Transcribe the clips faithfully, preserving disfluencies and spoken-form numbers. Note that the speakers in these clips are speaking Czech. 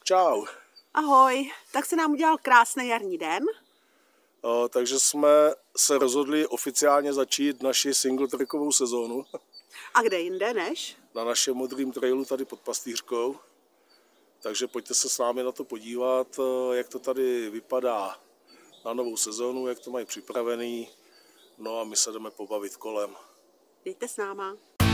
Čau. Ahoj, tak se nám udělal krásný jarní den. O, takže jsme se rozhodli oficiálně začít naši singletrackovou sezónu. A kde jinde než? Na našem modrým trailu tady pod Pastýřkou. Takže pojďte se s námi na to podívat, jak to tady vypadá na novou sezónu, jak to mají připravený. No a my se jdeme pobavit kolem. Jděte s náma.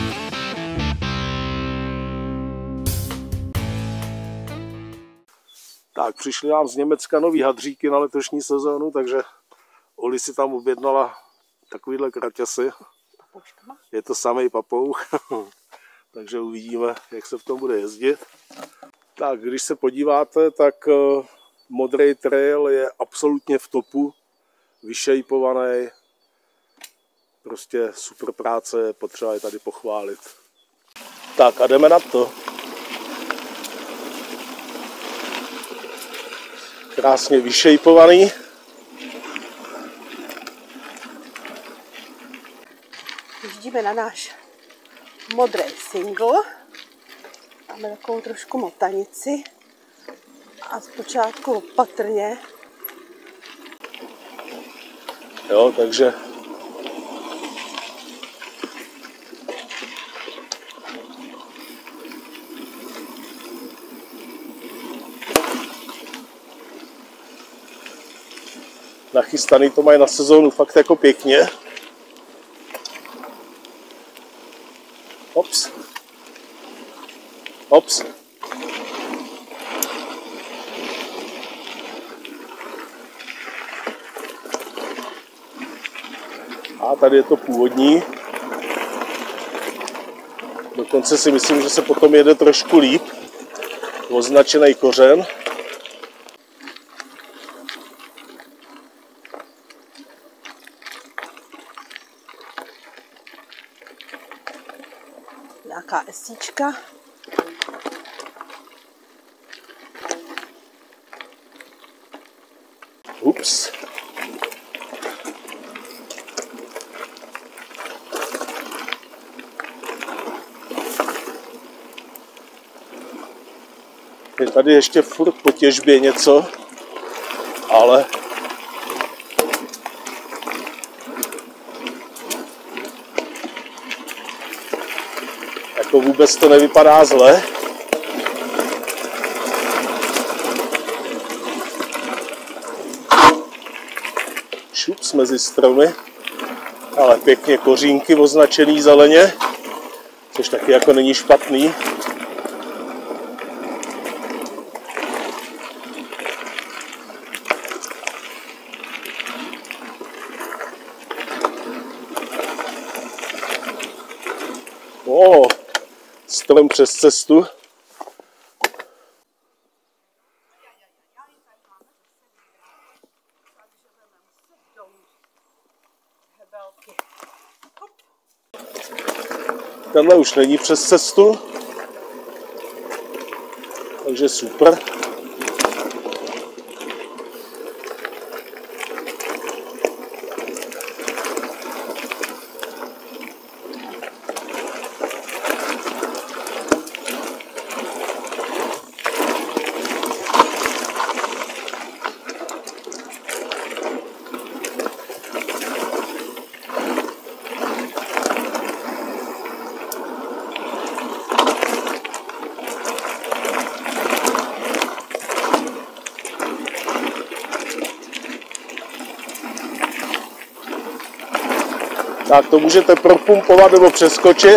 Tak, přišli nám z Německa nový hadříky na letošní sezónu, takže Oli si tam objednala takovýhle kraťasy. Je to samej papouch, takže uvidíme, jak se v tom bude jezdit. Tak, když se podíváte, tak uh, modrý trail je absolutně v topu, vyšejpovaný, prostě super práce, potřeba je tady pochválit. Tak a jdeme na to. Krásně vyšejpovaný. Jezdíme na náš modrý single. Máme takovou trošku motanici. A zpočátku opatrně. Jo, takže nachystaný to mají na sezónu fakt jako pěkně. Ops. Ops. A tady je to původní. Dokonce si myslím, že se potom jede trošku líp. Označený kořen. Nějaká esíčka. Ups. Je tady ještě furt po těžbě něco, ale jako vůbec to nevypadá zle. Šups mezi stromy, ale pěkně kořínky označený zeleně, což taky jako není špatný. O, strom přes cestu. Tenhle už není přes cestu, takže super. Tak to můžete propumpovat nebo přeskočit.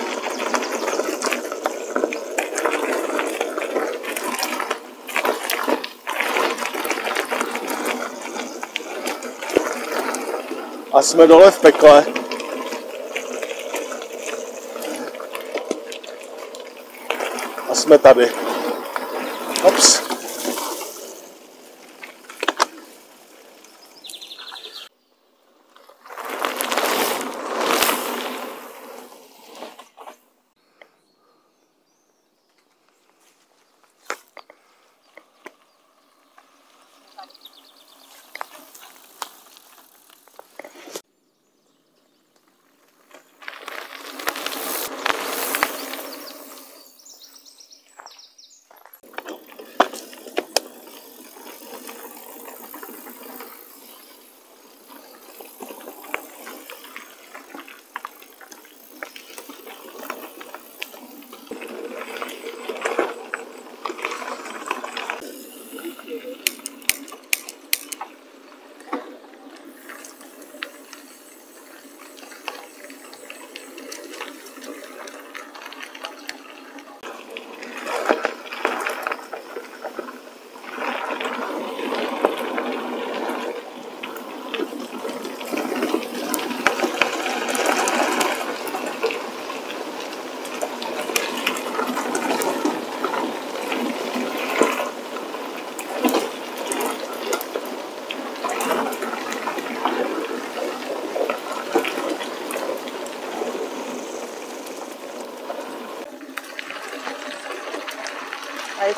A jsme dole v pekle. A jsme tady. Ops.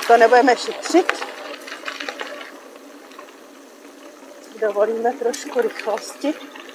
to nebudeme šetřit. Dovolíme trošku rychlosti.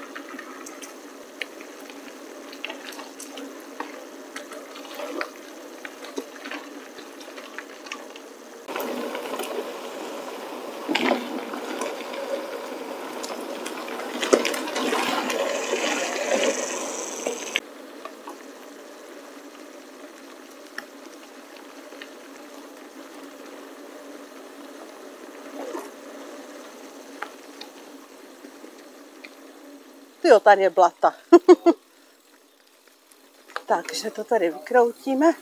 Jo, tady je blata. Takže to tady vykroutíme.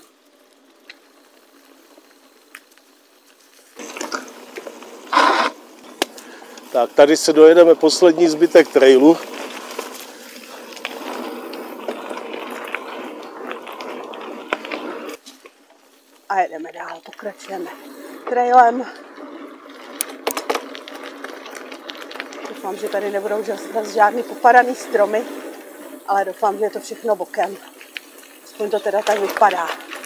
Tak tady se dojedeme poslední zbytek trailu. A jedeme dál, pokračujeme trailem. Doufám, že tady nebudou zase žádný popadaný stromy, ale doufám, že je to všechno bokem. Aspoň to teda tak vypadá.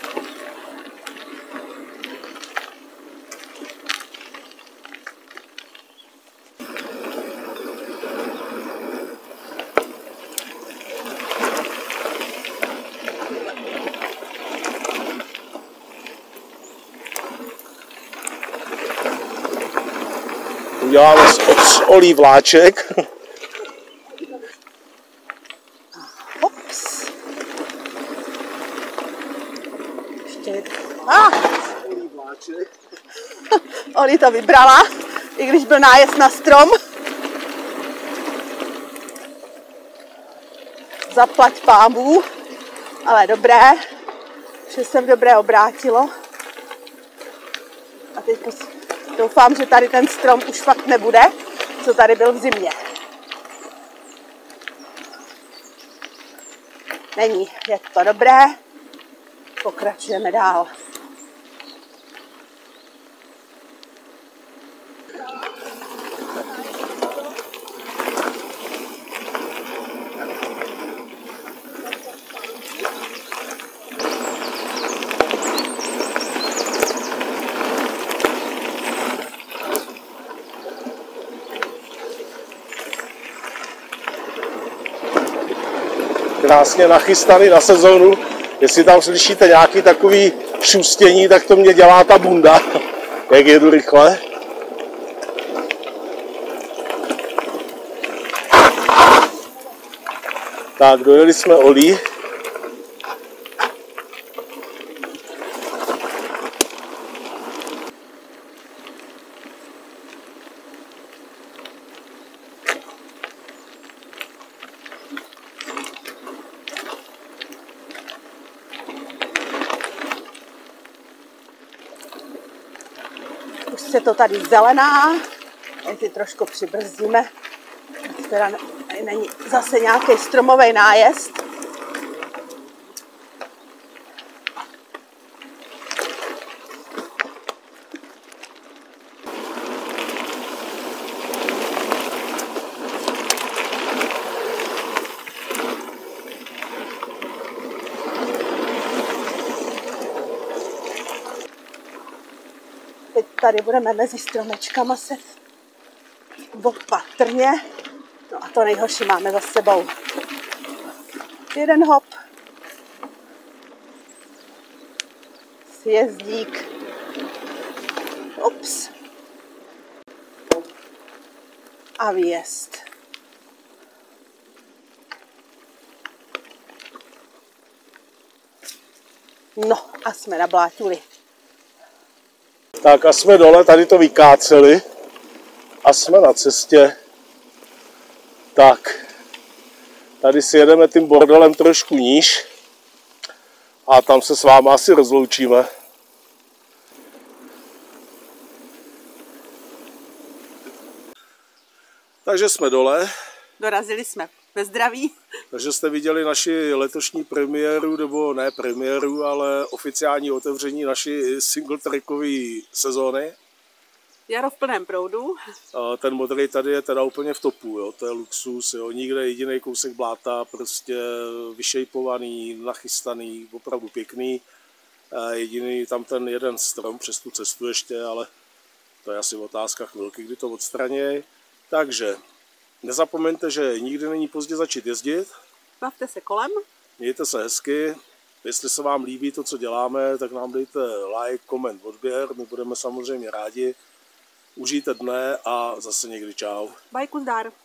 Uděláme z olí vláček. Hops. Ještě ah. Olí vláček. Oli to vybrala, i když byl nájezd na strom. Zaplať pánbů, ale dobré, že se v dobré obrátilo. A teď doufám, že tady ten strom už fakt nebude, co tady byl v zimě. Není, je to dobré, pokračujeme dál. Krásně nachystaný na sezónu. Jestli tam slyšíte nějaký takový šustění, tak to mě dělá ta bunda, jak jedu rychle. Tak, dojeli jsme olí. Už se to tady zelená, teď trošku přibrzdíme, teda není zase nějaký stromový nájezd. Teď tady budeme mezi stromečkama se opatrně. No a to nejhorší máme za sebou. Jeden hop. Sjezdík. Ops. A výjezd. No a jsme na Blátuli. Tak a jsme dole, tady to vykáceli a jsme na cestě. Tak, tady si jedeme tím bordelem trošku níž a tam se s váma asi rozloučíme. Takže jsme dole. Dorazili jsme ve zdraví. Takže jste viděli naši letošní premiéru, nebo ne premiéru, ale oficiální otevření naší single trackové sezóny. Jaro v plném proudu. A ten modrý tady je teda úplně v topu, jo. To je luxus, jo. Nikde jediný kousek bláta, prostě vyšejpovaný, nachystaný, opravdu pěkný. Jediný tam ten jeden strom přes tu cestu ještě, ale to je asi otázka chvilky, kdy to odstranějí. Takže nezapomeňte, že nikdy není pozdě začít jezdit. Bavte se kolem. Mějte se hezky. Jestli se vám líbí to, co děláme, tak nám dejte like, koment, odběr. My budeme samozřejmě rádi. Užijte dne a zase někdy čau. Bajku zdar.